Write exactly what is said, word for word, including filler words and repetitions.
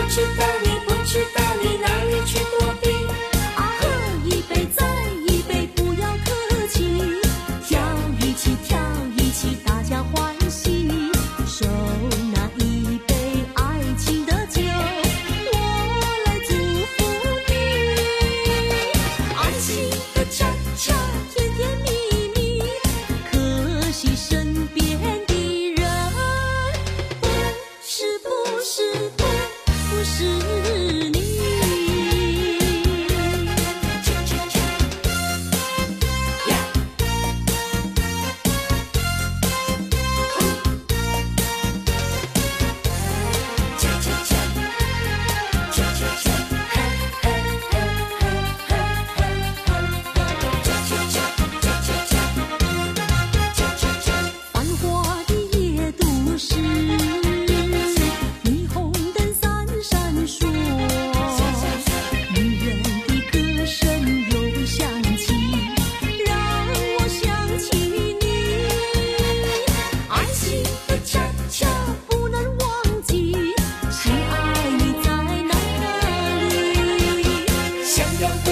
知道你不知道你哪里去躲避？ 啊，喝一杯再一杯，不要客气，跳一起跳一起，大家欢喜，手拿一杯爱情的酒，我来祝福你。爱情的恰恰，甜甜蜜蜜，可惜身边的人不是不是不不是你。繁华的夜都市，霓虹灯闪闪烁，女人的歌声又响起，让我想起你。爱情的恰恰不能忘记，亲爱你在哪里？ 想要